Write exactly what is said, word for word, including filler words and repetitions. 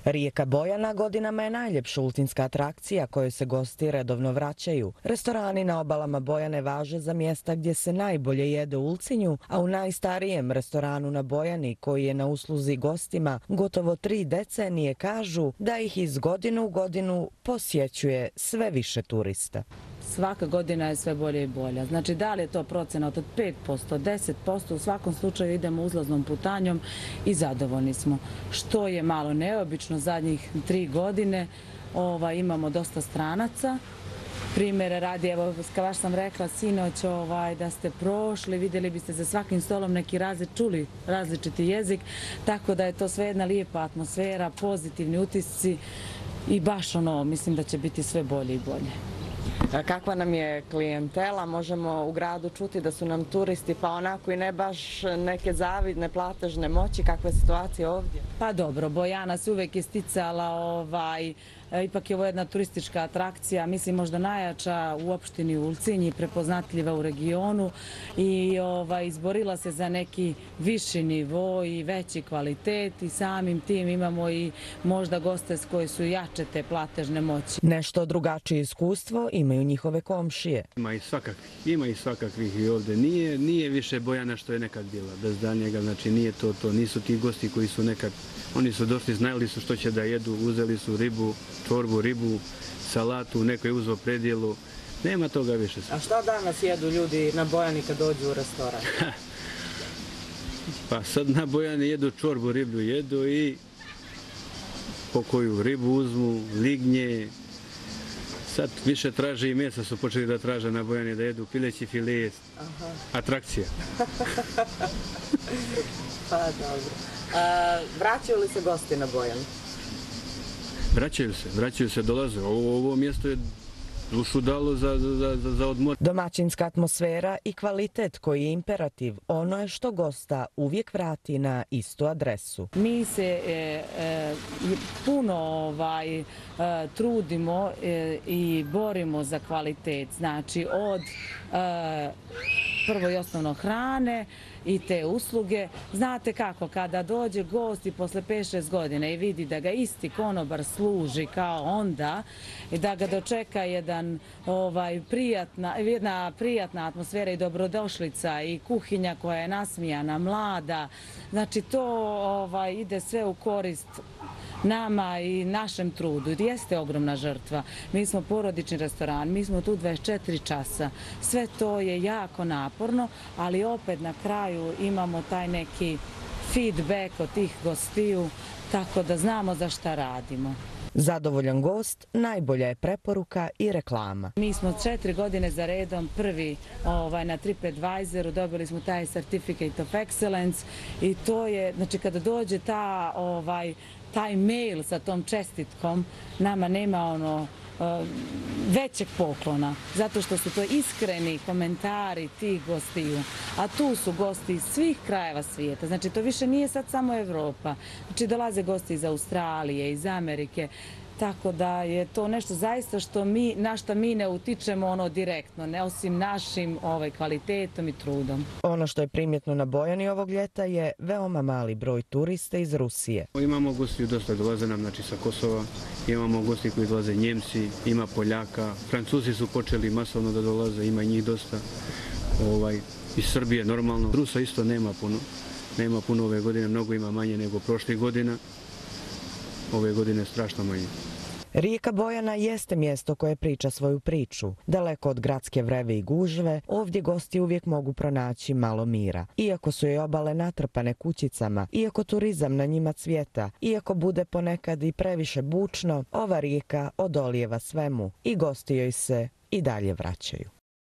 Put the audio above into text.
Rijeka Bojana godinama je najljepša ulcinska atrakcija kojoj se gosti redovno vraćaju. Restorani na obalama Bojane važe za mjesta gdje se najbolje jede u Ulcinju, a u najstarijem restoranu na Bojani, koji je na usluzi gostima gotovo tri decenije, kažu da ih iz godine u godinu posjećuje sve više turista. Svaka godina je sve bolje i bolja. Znači, da li je to procenat od pet posto, deset posto, u svakom slučaju idemo uzlaznom putanjom i zadovoljni smo. Što je malo neobično, zadnjih tri godine ovaj, imamo dosta stranaca. Primjere radi, evo, kao sam rekla sinoć, ovaj, da ste prošli, vidjeli biste za svakim stolom neki različit, čuli različiti jezik, tako da je to sve jedna lijepa atmosfera, pozitivni utisci i baš ono, mislim da će biti sve bolje i bolje. Kakva nam je klijentela? Možemo u gradu čuti da su nam turisti pa onako i ne baš neke zavidne platežne moći. Kakva je situacija ovdje? Pa dobro, Bojana se uvijek isticala, ovaj, ipak je ovo jedna turistička atrakcija, mislim možda najjača u opštini Ulcinji, prepoznatljiva u regionu i ovaj, izborila se za neki viši nivo i veći kvalitet i samim tim imamo i možda goste koji su jače te platežne moći. Nešto drugačije iskustvo imaju njihove komšije. Ima i svakakvih, ima i svakakvih i ovdje. Nije, nije više Bojana što je nekad bila, bez daljnjega, znači nije to to. Nisu ti gosti koji su nekad, oni su došli, znali su što će da jedu, uzeli su ribu, čorbu, ribu, salatu, neko je uzeo predjelu. Nema toga više. A šta danas jedu ljudi na Bojani kad dođu u restoran? Pa sad na Bojani jedu čorbu, ribu jedu i po koju ribu uzmu, lignje. Sad više traže i mesa su počeli da traže na Bojani, da jedu pileći file, atrakcija. Pa dobro. A, vraćaju li se gosti na Bojanu? Vraćaju se, vraćaju se, dolaze. Ovo, ovo mjesto je dušu dalo za, za, za, za odmor. Domaćinska atmosfera i kvalitet koji je imperativ, ono je što gosta uvijek vrati na istu adresu. Mi se e, e, puno ovaj, e, trudimo e, i borimo za kvalitet, znači od e, prvo i osnovno hrane i te usluge. Znate kako, kada dođe gost i posle pet šest godina i vidi da ga isti konobar služi kao onda i da ga dočeka jedan, ovaj, prijatna, jedna prijatna atmosfera i dobrodošlica i kuhinja koja je nasmijana, mlada, znači to ovaj, ide sve u korist nama i našem trudu. Jeste ogromna žrtva. Mi smo porodični restoran, mi smo tu dvadeset četiri časa. Sve to je jako naporno, ali opet na kraju imamo taj neki feedback od tih gostiju, tako da znamo za šta radimo. Zadovoljan gost najbolja je preporuka i reklama. Mi smo četiri godine za redom prvi ovaj, na TripAdvisoru, dobili smo taj Certificate of Excellence i to je, znači kada dođe ta, ovaj, taj mail sa tom čestitkom, nama nema ono većeg poklona, zato što su to iskreni komentari tih gostiju, a tu su gosti iz svih krajeva svijeta, znači to više nije sad samo Evropa, znači dolaze gosti iz Australije, iz Amerike, tako da je to nešto zaista što mi, na što mi ne utičemo ono direktno, ne osim našim ovaj, kvalitetom i trudom. Ono što je primjetno na Bojani ovog ljeta je veoma mali broj turista iz Rusije. Imamo gosti dosta dolaze nam, znači sa Kosova, imamo gosti koji dolaze Njemci, ima Poljaka, Francuzi su počeli masovno da dolaze, ima njih dosta, ovaj, iz Srbije normalno. Rusa isto nema puno, nema puno ove godine, mnogo ima manje nego prošle godina. Ove godine strašno manje. Rijeka Bojana jeste mjesto koje priča svoju priču. Daleko od gradske vreve i gužve, ovdje gosti uvijek mogu pronaći malo mira. Iako su joj obale natrpane kućicama, iako turizam na njima cvjeta, iako bude ponekad i previše bučno, ova rijeka odolijeva svemu i gosti joj se i dalje vraćaju.